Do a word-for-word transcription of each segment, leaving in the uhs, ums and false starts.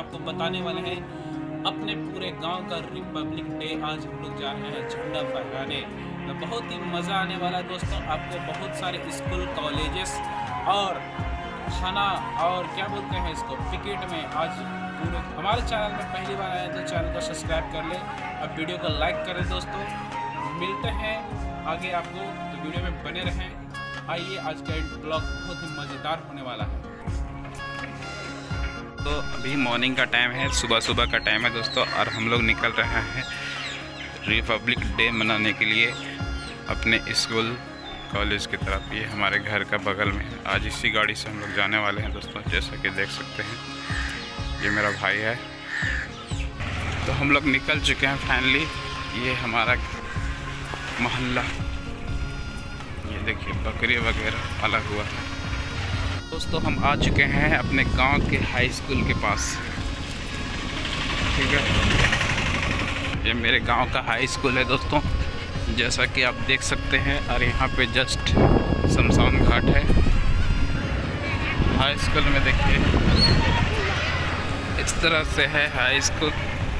आपको बताने वाले हैं अपने पूरे गांव का रिपब्लिक डे। आज हम लोग जा रहे हैं झंडा फहराने, तो बहुत ही मज़ा आने वाला है दोस्तों। आपको बहुत सारे स्कूल, कॉलेजेस और थाना और क्या बोलते हैं इसको, पिकेट में आज पूरे। हमारे चैनल में पहली बार आए तो चैनल को सब्सक्राइब कर लें, अब वीडियो को लाइक करें दोस्तों। मिलते हैं आगे आपको, तो वीडियो में बने रहें। आइए, आज का ब्लॉग बहुत ही मज़ेदार होने वाला है। तो अभी मॉर्निंग का टाइम है, सुबह सुबह का टाइम है दोस्तों, और हम लोग निकल रहे हैं रिपब्लिक डे मनाने के लिए अपने स्कूल कॉलेज की तरफ। ये हमारे घर का बगल में है। आज इसी गाड़ी से हम लोग जाने वाले हैं दोस्तों, जैसा कि देख सकते हैं। ये मेरा भाई है। तो हम लोग निकल चुके हैं फाइनली। ये हमारा मोहल्ला, ये देखिए बकरी वगैरह पाला हुआ है दोस्तों। हम आ चुके हैं अपने गांव के हाई स्कूल के पास, ठीक है। ये मेरे गांव का हाई स्कूल है दोस्तों, जैसा कि आप देख सकते हैं। और यहाँ पे जस्ट शमशान घाट है। हाई स्कूल में देखिए इस तरह से है हाई स्कूल।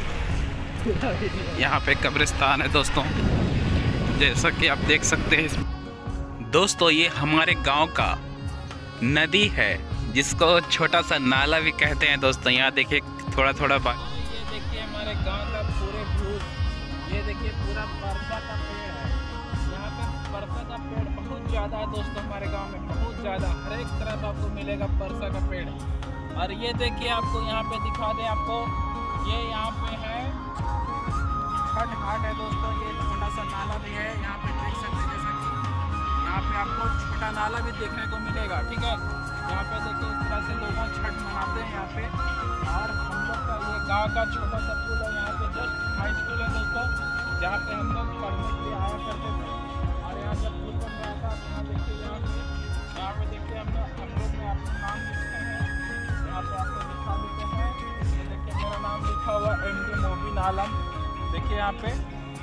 यहाँ पे कब्रिस्तान है दोस्तों, जैसा कि आप देख सकते हैं दोस्तों। ये हमारे गांव का नदी है, जिसको छोटा सा नाला भी कहते हैं दोस्तों। यहाँ देखिए थोड़ा थोड़ा बात। ये देखिए हमारे गांव का पूरे व्यू। ये देखिए पूरा बरसा का पेड़ है। यहाँ पे बरसा का पेड़ बहुत ज़्यादा है दोस्तों, हमारे गांव में बहुत ज़्यादा। हर एक तरफ आपको मिलेगा बरसा का पेड़। और ये देखिए आपको यहाँ पे दिखा दें आपको, ये यहाँ पे है छठ घाट है दोस्तों। ये छोटा सा नाला भी है, यहाँ पे देख सकते हैं। जैसा कि यहाँ पे आपको छोटा नाला भी देखने को मिलेगा, ठीक है। यहाँ पे देखिए इस तरह से लोग छठ मनाते हैं यहाँ पे। और हम लोग का ये गांव का छोटा सा पुल है, यहाँ पे जस्ट हाई स्कूल है दोस्तों, जहाँ पे हम लोग पढ़ने के लिए आया करते थे। और यहाँ जब पुल बन रहा था, यहाँ देखिए यहाँ पे यहाँ पे देखिए हम लोग हम लोग ने अपना नाम लिखते हैं। यहाँ पे आपको लिखा देते हैं। ये देखिए मेरा नाम लिखा हुआ एम डी मोबिन आलम। देखिए यहाँ पे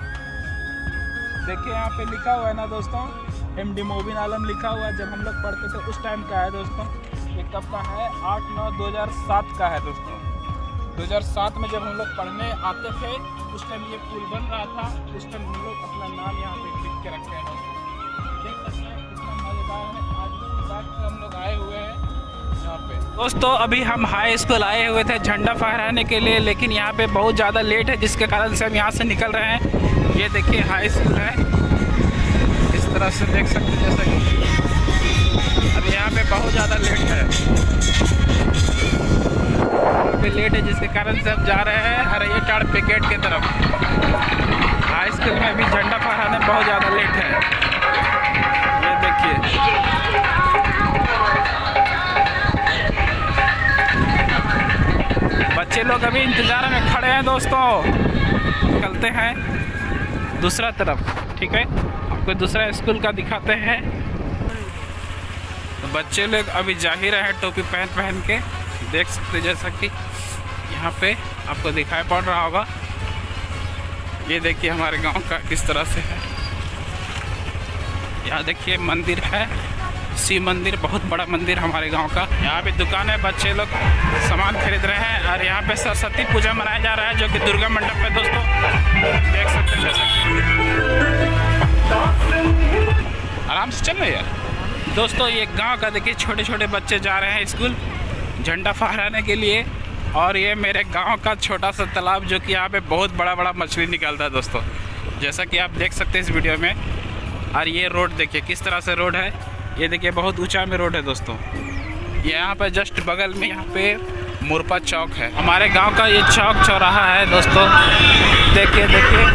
देखिए यहाँ पे लिखा हुआ है ना दोस्तों, एम डी मोबिन आलम लिखा हुआ है। जब हम लोग पढ़ते थे उस टाइम का है दोस्तों। ये कब का है? आठ नौ दो हज़ार सात का है दोस्तों। दो हज़ार सात में जब हम लोग पढ़ने आते थे, उस टाइम ये पुल बन रहा था। उस टाइम हम लोग अपना नाम यहाँ पे लिख के रखे हैं दोस्तों। देख सकते हैं कितना मज़ेदार है। आज इस बात से हम लोग आए हुए हैं यहाँ पे दोस्तों। अभी हम हाई स्कूल आए हुए थे झंडा फहराने के लिए, लेकिन यहाँ पे बहुत ज़्यादा लेट है, जिसके कारण से हम यहाँ से निकल रहे हैं। ये देखिए हाई स्कूल है, इस तरह से देख सकते हैं। जैसा कि अब यहाँ पे बहुत ज़्यादा लेट है, यहाँ पे लेट है, जिसके कारण से हम जा रहे हैं हरैया टाड़ पिकेट की तरफ। हाई स्कूल में अभी झंडा फहराने में बहुत ज़्यादा लेट है। ये देखिए बच्चे लोग अभी इंतजार में खड़े हैं दोस्तों। निकलते हैं दूसरा तरफ, ठीक है। आपको दूसरा स्कूल का दिखाते हैं। तो बच्चे लोग अभी जा ही रहे हैं टोपी पहन पहन के, देख सकते जैसा कि यहाँ पे आपको दिखाई पड़ रहा होगा। ये देखिए हमारे गांव का किस तरह से है। यहाँ देखिए मंदिर है, शिव मंदिर, बहुत बड़ा मंदिर हमारे गांव का। यहाँ पे दुकान है, बच्चे लोग सामान खरीद रहे हैं। और यहाँ पे सरस्वती पूजा मनाया जा रहा है, जो कि दुर्गा मंडप है दोस्तों, देख सकते हैं। आराम से चल रहे यार दोस्तों। ये गांव का देखिए छोटे छोटे बच्चे जा रहे हैं स्कूल झंडा फहराने के लिए। और ये मेरे गांव का छोटा सा तालाब, जो कि यहाँ पे बहुत बड़ा बड़ा मछली निकलता है दोस्तों, जैसा कि आप देख सकते हैं इस वीडियो में। और ये रोड देखिए किस तरह से रोड है। ये देखिए बहुत ऊंचा में रोड है दोस्तों। ये यहाँ पे जस्ट बगल में यहाँ पे मुरपा चौक है। हमारे गांव का ये चौक चौराहा है दोस्तों। देखिए देखिए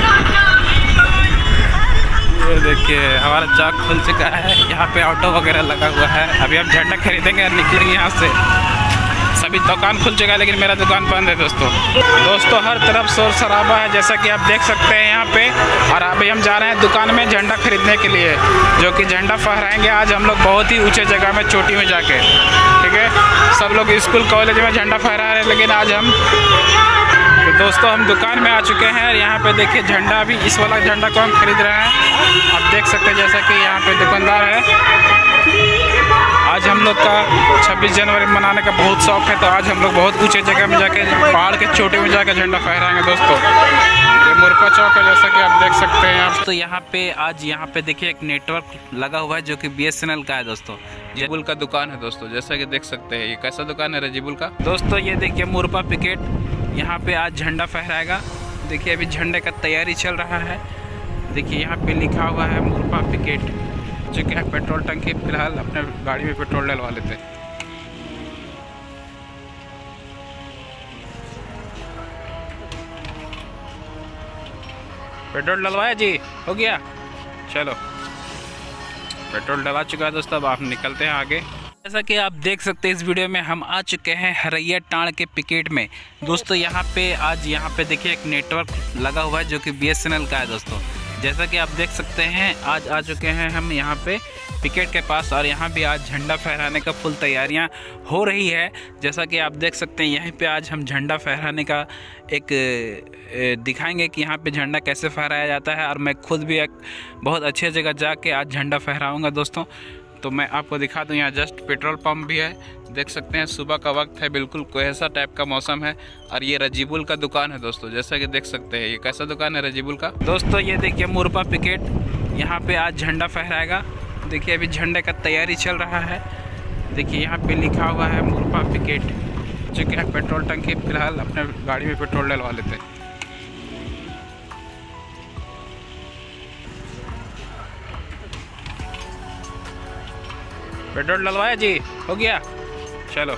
ये देखिए हमारा चौक खुल चुका है। यहाँ पे ऑटो वगैरह लगा हुआ है। अभी हम झंडा खरीदेंगे और निकलेंगे यहाँ से। सभी दुकान खुल चुका है, लेकिन मेरा दुकान बंद है दोस्तों। दोस्तों हर तरफ शोर शराबा है, जैसा कि आप देख सकते हैं यहाँ पे। और अभी हम जा रहे हैं दुकान में झंडा खरीदने के लिए, जो कि झंडा फहराएंगे आज हम लोग बहुत ही ऊंचे जगह में, चोटी में जाके, ठीक है। सब लोग स्कूल कॉलेज में झंडा फहरा रहे हैं, लेकिन आज हम तो दोस्तों हम दुकान में आ चुके हैं। और यहाँ पे देखिए झंडा, भी इस वाला झंडा को हम खरीद रहे हैं। आप देख सकते हैं जैसा कि यहाँ पे दुकानदार है। आज हम लोग का छब्बीस जनवरी मनाने का बहुत शौक है, तो आज हम लोग बहुत ऊंचे जगह में जाके पहाड़ के चोटी में जाकर झंडा फहराएंगे दोस्तों। ये मुरपा चौक है, जैसा कि आप देख सकते हैं आप। तो यहाँ पे आज यहाँ पे देखिए एक नेटवर्क लगा हुआ है जो कि बी एस एन एल का है दोस्तों। रजीबुल का दुकान है दोस्तों, जैसा कि देख सकते हैं। ये कैसा दुकान है रजीबुल का दोस्तों? ये देखिए मुरपा पिकेट यहाँ पे आज झंडा फहराएगा। देखिए अभी झंडे का तैयारी चल रहा है। देखिए यहाँ पे लिखा हुआ है मुरपा पिकेट, जो कि है पेट्रोल टंकी। फिलहाल अपने गाड़ी में पेट्रोल डलवा लेते हैं। पेट्रोल डलवाया जी? हो गया, चलो पेट्रोल डलवा चुका है दोस्तों। अब आप निकलते हैं आगे। जैसा कि आप देख सकते हैं इस वीडियो में हम आ चुके हैं हरैया टाण के पिकेट में दोस्तों। यहाँ पे आज यहाँ पे देखिए एक नेटवर्क लगा हुआ है जो कि बी एस एन एल का है दोस्तों। जैसा कि आप देख सकते हैं आज आ चुके हैं हम यहाँ पे पिकेट के पास, और यहाँ भी आज झंडा फहराने का फुल तैयारियाँ हो रही है। जैसा कि आप देख सकते हैं यहीं पे आज हम झंडा फहराने का एक दिखाएंगे कि यहाँ पे झंडा कैसे फहराया जाता है। और मैं खुद भी एक बहुत अच्छी जगह जाके आज झंडा फहराऊँगा दोस्तों। तो मैं आपको दिखा दूँ, यहाँ जस्ट पेट्रोल पंप भी है, देख सकते हैं। सुबह का वक्त है, बिल्कुल कोहसा टाइप का मौसम है। और ये रजीबुल का दुकान है दोस्तों, जैसा कि देख सकते हैं। ये कैसा दुकान है रजीबुल का दोस्तों? ये देखिए मुरपा पिकेट यहाँ पे आज झंडा फहराएगा। देखिए अभी झंडे का तैयारी चल रहा है। देखिए यहाँ पे लिखा हुआ है मुरपा पिकेट, जो कि है पेट्रोल टंकी। फिलहाल अपने गाड़ी में पेट्रोल डलवा लेते हैं। पेट्रोल डलवाया जी? हो गया, चलो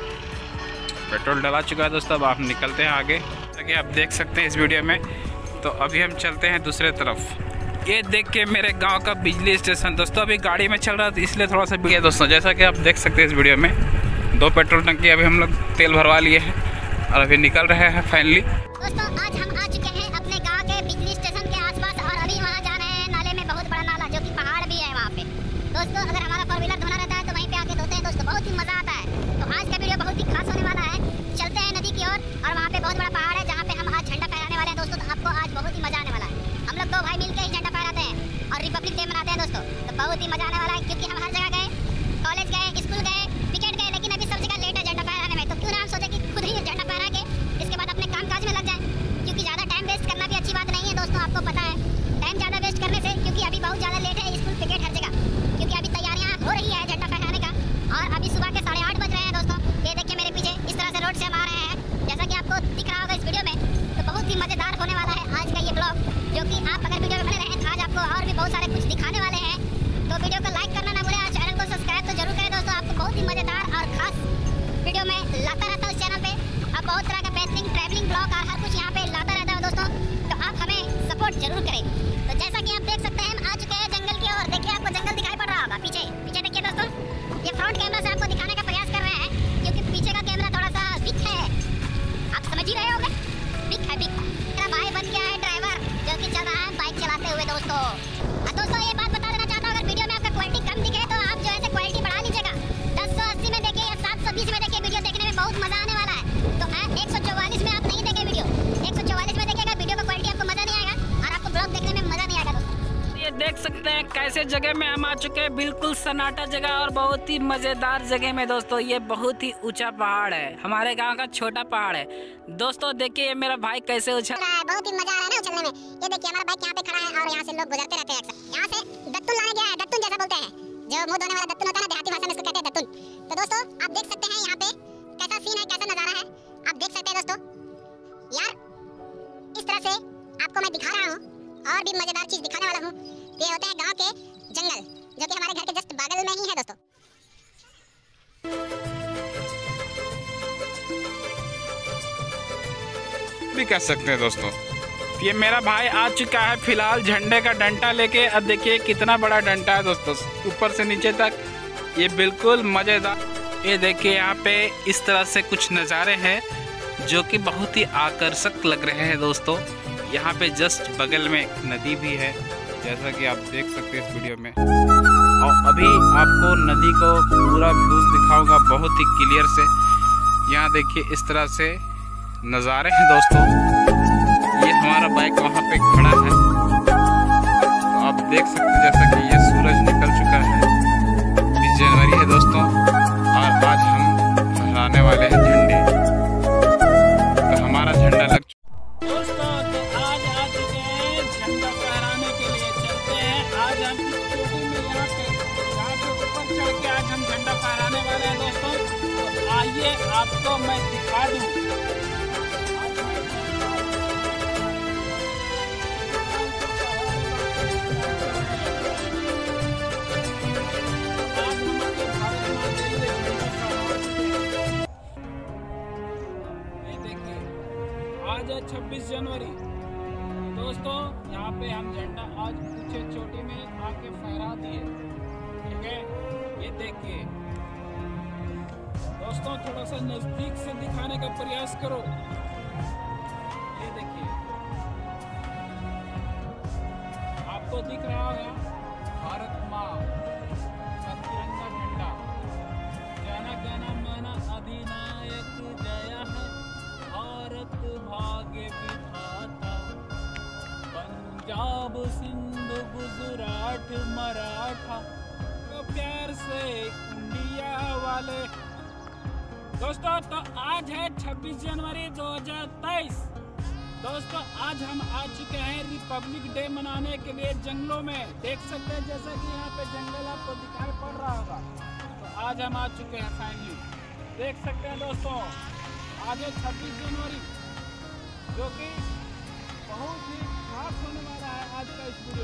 पेट्रोल डलवा चुका है दोस्तों। अब आप निकलते हैं आगे। ताकि आप देख सकते हैं इस वीडियो में। तो अभी हम चलते हैं दूसरे तरफ। ये देख के मेरे गांव का बिजली स्टेशन दोस्तों। अभी गाड़ी में चल रहा था इसलिए थोड़ा सा बिगड़ा दोस्तों। जैसा कि आप देख सकते हैं इस वीडियो में दो पेट्रोल टंकी अभी हम लोग तेल भरवा लिए हैं और अभी निकल रहे हैं फाइनली दोस्तों। आज हम आ चुके हैं अपने गाँव के बिजली स्टेशन के आसपास, और अभी वहाँ जा रहे हैं नाले में। बहुत बड़ा नाला जो कि पहाड़ भी है वहाँ पे दोस्तों। अगर हमारा फोर व्हीलर धोना रहता है तो वहीं पे आके धोते हैं दोस्तों, बहुत ही मजा आता है। तो आज का वीडियो बहुत ही खास होने वाला है। चलते हैं नदी की ओर, और वहाँ पे बहुत बड़ा पहाड़ है जहाँ पे हम आज झंडा फहराने वाले हैं दोस्तों। तो आपको आज बहुत ही मजा आने वाला है। हम लोग दो भाई मिलकर ही झंडा फहराते हैं और रिपब्लिक डे मनाते हैं दोस्तों। तो बहुत ही मजा आने वाला है, क्योंकि हम हर जगह गए, कॉलेज गए, स्कूल गए, पिकेट गए, लेकिन अभी सब जगह लेट है झंडा फहराने में। तो क्यों ना हम सोचे कि खुद ही झंडा फहरा के इसके बाद अपने काम काज में लग जाए, क्योंकि ज़्यादा टाइम वेस्ट करना भी अच्छी बात नहीं है दोस्तों। आपको पता है टाइम ज़्यादा वेस्ट करने से, क्योंकि अभी बहुत ज़्यादा लेट है स्कूल, पिकेट, हर जगह, क्योंकि अभी तैयारियां हो रही है झंडा फहराने का। और अभी सुबह के साढ़े आठ बज रहे हैं दोस्तों। ये देखिए मेरे पीछे इस तरह से रोड से हम आ रहे हैं, जैसा कि आपको दिख रहा होगा इस वीडियो में। तो बहुत ही मज़ेदार होने वाला है आज का ये ब्लॉग, जो कि आप अगर वीडियो में बने रहें तो आज आपको और भी बहुत सारे कुछ दिखाने वाले हैं। तो वीडियो को लाइक करना ना भूलें और चैनल को सब्सक्राइब तो जरूर करें दोस्तों। आपको बहुत ही मज़ेदार और खास वीडियो में लाता रहता हूँ इस चैनल पे। अब बहुत तरह का बेहतरीन ट्रैवलिंग ब्लॉग और हर कुछ यहाँ पे लाता रहता है दोस्तों। तो आप हमें सपोर्ट जरूर करें। तो जैसा कि आप देख सकते हैं हम आ चुके हैं जंगल की ओर। देखिए आपको जंगल दिखाई पड़ रहा होगा पीछे। पीछे देखिए दोस्तों, ये फ्रंट कैमरा से आपको दिखाने का प्रयास कर रहे हैं, क्योंकि पीछे का कैमरा थोड़ा सा वीक है, आप समझ ही रहे होंगे। वीक है, वीक। मेरा भाई बन गया है ड्राइवर, जो कि चल रहा है बाइक चलाते हुए दोस्तों। और दोस्तों ये बात बता देना चाहता हूँ, अगर वीडियो में आपका क्वालिटी कम दिखे तो आप जो है क्वालिटी बढ़ा लीजिएगा। दस सौ अस्सी में देखिए या सात सौ बीस में देखिए, वीडियो देखने में बहुत मजा आने वाला है। तो एक सौ चौवालीस में आप नहीं देखें वीडियो, एक सौ चौवालीस में देखिएगा वीडियो का क्वालिटी, आपको मजा नहीं आएगा और आपको ब्लॉग देखने में मजा नहीं आएगा दोस्तों। ये देख सकते हैं कैसे जगह में हम आ चुके हैं, बिल्कुल सन्नाटा जगह और बहुत ही मजेदार जगह में दोस्तों। ये बहुत ही ऊंचा पहाड़ है, हमारे गांव का छोटा पहाड़ है दोस्तों। देखिए ये मेरा भाई कैसे उछल रहा है, बहुत ही मजा आ रहा है ना उछलने में। ये देखिए हमारा बाइक यहाँ पे खड़ा है और यहाँ से लोग गुजरते रहते हैं अक्सर। यहाँ से दत्तुन लाने गया है, दत्तुन जैसा बोलते हैं, जो मुंह धोने वाला दत्तुन होता है ना, देहाती भाषा में इसको कहते हैं दत्तुन। तो दोस्तों आप देख सकते हैं यहाँ पे कैसा सीन है, कैसा नजारा है, आप देख सकते हैं दोस्तों। यार इस तरह से आपको मैं दिखा रहा हूँ और भी मजेदार चीज दिखाने वाला हूँ। ये होते हैं गांव के जंगल, जो कि हमारे घर के जस्ट बगल में ही है दोस्तों। भी कह सकते हैं दोस्तों। ये मेरा भाई आ चुका है फिलहाल झंडे का डंडा लेके। अब देखिए कितना बड़ा डंडा है दोस्तों, ऊपर से नीचे तक। ये बिल्कुल मजेदार। ये देखिए यहाँ पे इस तरह से कुछ नज़ारे हैं जो कि बहुत ही आकर्षक लग रहे हैं दोस्तों। यहाँ पे जस्ट बगल में एक नदी भी है, जैसा कि आप देख सकते हैं इस वीडियो में। और अभी आपको नदी को पूरा व्यूज दिखाऊंगा बहुत ही क्लियर से। यहाँ देखिए इस तरह से नज़ारे हैं दोस्तों। ये हमारा बाइक वहाँ पे खड़ा है, तो आप देख सकते हैं जैसा कि ये सूरज निकल चुका है। बीस जनवरी है दोस्तों। आज हम इस चोटी में यहाँ पे यहाँ पे ऊपर चढ़ के आज हम झंडा फहराने वाले हैं दोस्तों। तो आइए आपको मैं दिखा दूँ। आज है छब्बीस जनवरी दोस्तों। यहाँ पे हम झंडा आज ऊंचे चोटी में आके फहरा दिए, ठीक है। ये देखिए दोस्तों, थोड़ा सा नजदीक से दिखाने का प्रयास करो। ये देखिए, आपको दिख रहा होगा भारत माँ का तिरंगा झंडा। जन गण मन अधिनायक जय है भारत भाग्य विधाता, पंजाब सिंध गुजरात मराठा, तो प्यार से इंडिया वाले। दोस्तों तो आज है छब्बीस जनवरी दो हज़ार तेईस। दोस्तों आज हम आ चुके हैं रिपब्लिक डे मनाने के लिए जंगलों में। देख सकते हैं जैसा कि यहाँ पे जंगल आपको दिखाई पड़ रहा होगा। तो आज हम आ चुके हैं फाइनली, देख सकते हैं दोस्तों। आज है छब्बीस जनवरी, जो कि बहुत ही खास होने वाला है आज का इस वीडियो।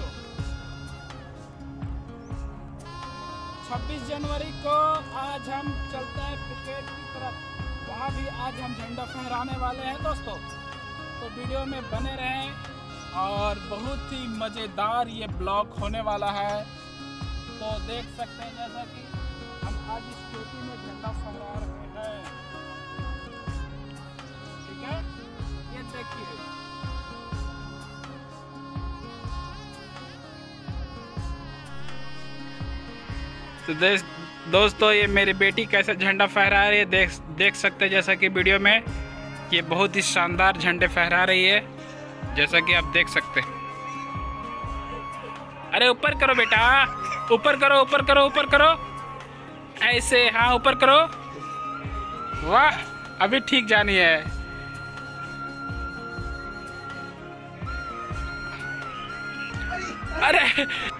छब्बीस जनवरी को आज हम चलते हैं क्रिकेट की तरफ, वहाँ भी आज हम झंडा फहराने वाले हैं दोस्तों। तो वीडियो में बने रहें और बहुत ही मज़ेदार ये ब्लॉग होने वाला है। तो देख सकते हैं जैसा कि हम आज इस चोटी में झंडा फहरा रहे हैं, ठीक है। ये देखिए तो देख दोस्तों, ये मेरी बेटी कैसे झंडा फहरा रही है, देख देख सकते हैं जैसा कि वीडियो में। ये बहुत ही शानदार झंडे फहरा रही है, जैसा कि आप देख सकते हैं। अरे ऊपर करो बेटा, ऊपर करो, ऊपर करो, ऊपर करो, ऐसे, हाँ ऊपर करो। वाह, अभी ठीक जानी है। अरे